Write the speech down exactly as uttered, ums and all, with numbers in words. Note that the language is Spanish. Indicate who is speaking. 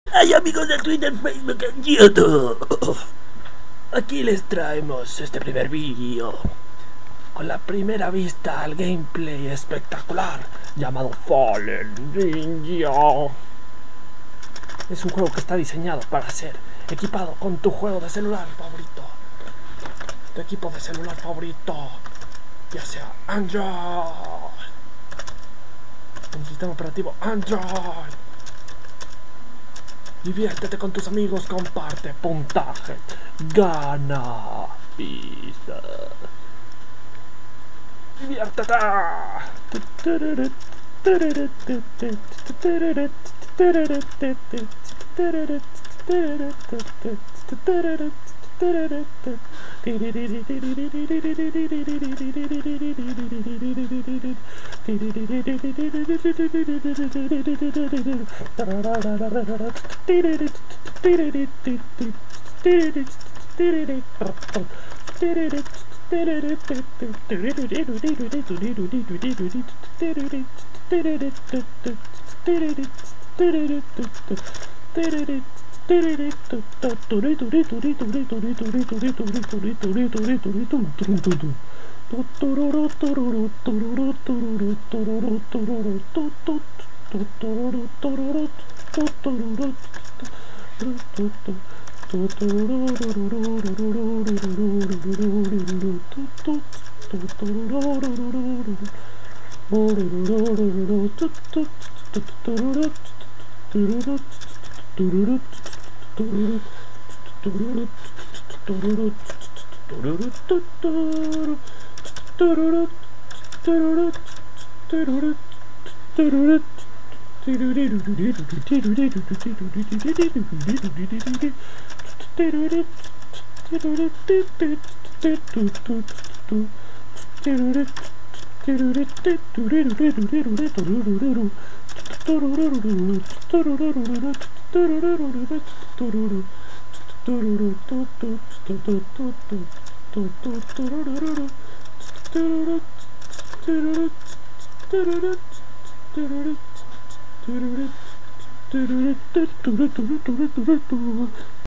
Speaker 1: Hay amigos de Twitter, Facebook y YouTube. Aquí les traemos este primer vídeo con la primera vista al gameplay espectacular llamado Fallen Ninja. Es un juego que está diseñado para ser equipado con tu juego de celular favorito, tu equipo de celular favorito, ya sea Android, un sistema operativo Android. Diviértete con tus amigos, comparte puntaje, gana pista. Diviértete.